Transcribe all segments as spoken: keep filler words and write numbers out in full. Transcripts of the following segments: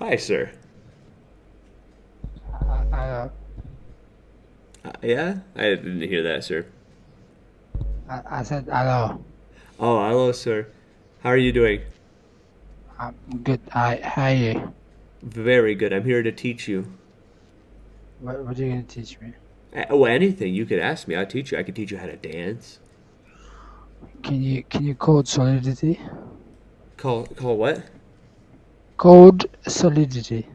Hi, sir. Uh, uh, Uh, yeah? I didn't hear that, sir. I, I said hello. Oh, hello, sir. How are you doing? I'm good. I How you? Very good. I'm here to teach you. What, what are you gonna teach me? Uh, Oh, anything. You could ask me. I'll teach you. I could teach you how to dance. Can you can you code solidity? Call, call what? Code solidity.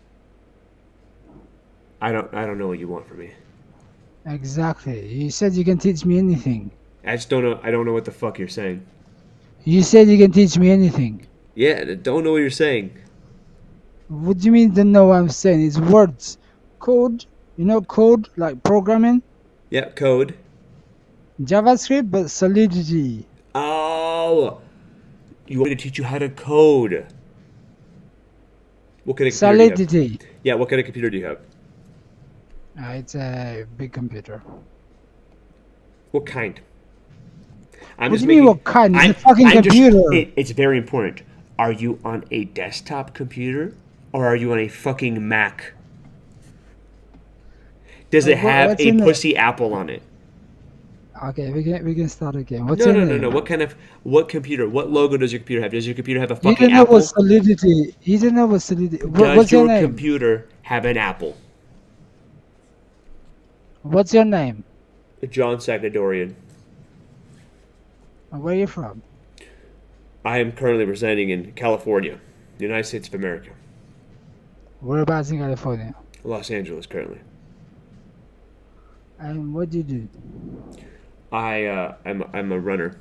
I don't, I don't know what you want from me. Exactly. You said you can teach me anything. I just don't know. I don't know what the fuck you're saying. You said you can teach me anything. Yeah, don't know what you're saying. What do you mean? Don't know what I'm saying? It's words. Code. You know code like programming. Yeah, code. JavaScript, but solidity. Oh, you want me to teach you how to code? What kind of computer do you have? Solidity. Yeah, what kind of computer do you have? Uh, it's a big computer. What kind? I'm What just do you mean making. what kind? It's I'm, a fucking I'm just. computer. It, it's very important. Are you on a desktop computer or are you on a fucking Mac? Does Uh, it what, have what's a in it? pussy apple on it? Okay, we can we can start again. What's No, your no, no, no. name? What kind of what computer? What logo does your computer have? Does your computer have a You fucking don't know what apple? solidity. You don't know what solidity. What, Does what's your your name? computer have an apple? What's your name? John Sagadorian. And where are you from? I am currently residing in California, the United States of America. Whereabouts in California? Los Angeles currently. And what do you do? I uh, I'm I'm a runner.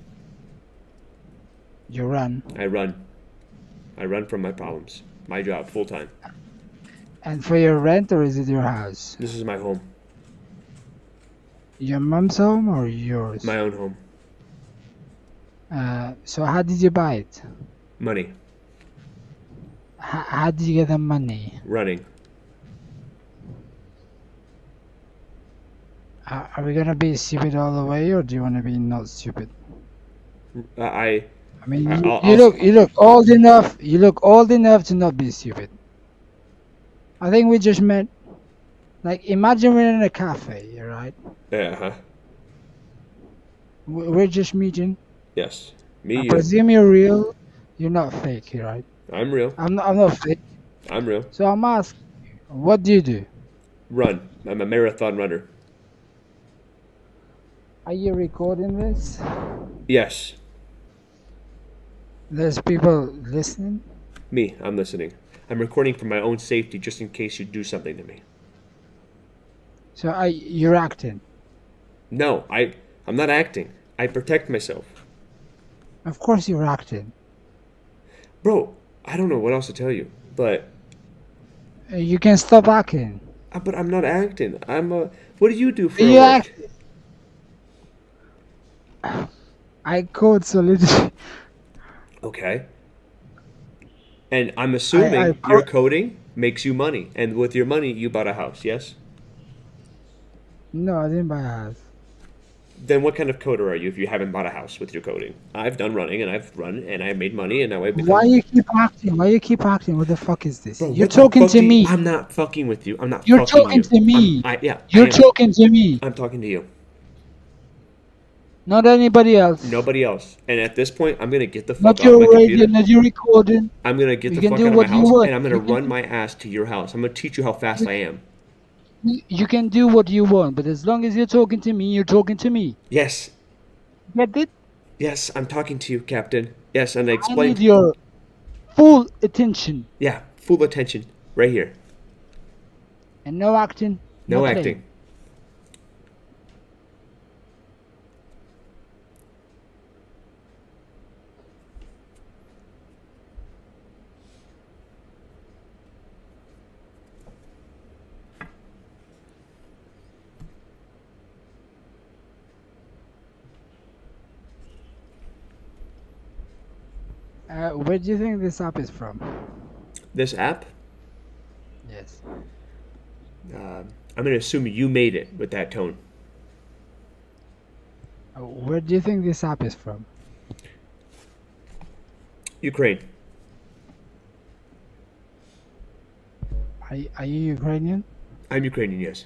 You run. I run. I run from my problems. My job, full time. And for your rent, or is it your house? This is my home, Your mom's home or yours? my own home. Uh, so how did you buy it? Money, H- how did you get the money? running. Uh, are we gonna be stupid all the way, or do you want to be not stupid? Uh, I I mean, I- you, I'll- you I'll- look you look old enough. You look old enough to not be stupid. I think we just met. Like, imagine we're in a cafe, right? yeah, huh? We- We're just meeting. Yes, me, I you. presume you're real. You're not fake, right? I'm real. I'm not. I'm not fake. I'm real. So I'm asking, what do you do? Run. I'm a marathon runner. Are you recording this? Yes, There's people listening. me. I'm listening. I'm recording for my own safety, just in case you do something to me. So I, you're acting. No, I. I'm not acting. I protect myself, Of course you're acting. bro. I don't know what else to tell you, but Uh, You can stop acting. uh, but I'm not acting. I'm a. What do you do for You a work? act. I code solidity. Okay. And I'm assuming I your pro- coding makes you money, and with your money, you bought a house. Yes. No, I didn't buy a house. Then what kind of coder are you if you haven't bought a house with your coding? I've done running, and I've run, and I made money, and now I've become. Why you keep acting? Why you keep acting? What the fuck is this? Bro, You're what the talking fuck to do you- me. I'm not fucking with you. I'm not You're fucking talking you. to me. I'm, I, yeah, I You're am. talking to me, I'm talking to you. not anybody else. Nobody else. And at this point, I'm gonna get the fuck Not off my your radio, computer. not your recording. I'm gonna get You the can fuck do out of my what you house, want. and I'm gonna You can run do- my ass to your house. I'm gonna teach you how fast I am. You can do what you want, but as long as you're talking to me, you're talking to me. Yes, Get it? yes, I'm talking to you, Captain. Yes, and I I explained. need your full attention Yeah, full attention, right here. and no acting. No playing. acting. Uh, where do you think this app is from? This app, Yes. uh, I'm gonna assume you made it with that tone. Uh, where do you think this app is from? Ukraine. Are, y- are you Ukrainian? I'm Ukrainian, yes.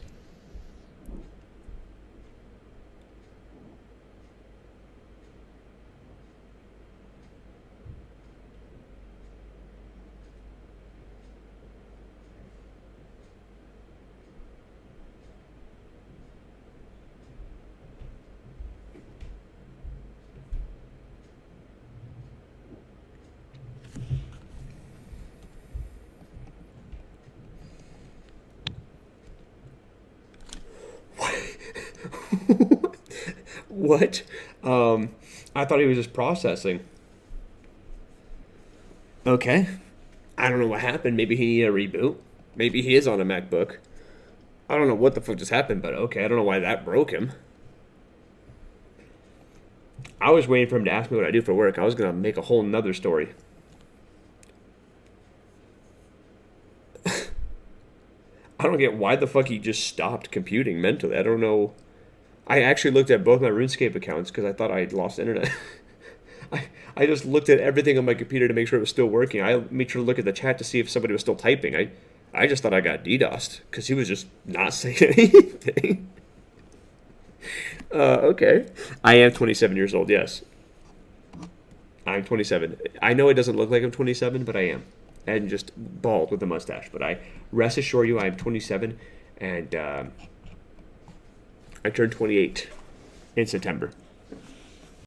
What? Um, I thought he was just processing. Okay. I don't know what happened. Maybe he needed a reboot. Maybe he is on a MacBook. I don't know what the fuck just happened, but okay. I don't know why that broke him. I was waiting for him to ask me what I do for work. I was going to make a whole nother story. I don't get why the fuck he just stopped computing mentally. I don't know. I actually looked at both my RuneScape accounts because I thought I had lost internet. I, I just looked at everything on my computer to make sure it was still working. I made sure to look at the chat to see if somebody was still typing. I, I just thought I got DDoSed because he was just not saying anything. uh, okay. I am twenty-seven years old, yes. I'm twenty-seven. I know it doesn't look like I'm twenty-seven, but I am. And just bald with a mustache. But I rest assure you, I'm twenty-seven, and uh, I turned twenty-eight in September.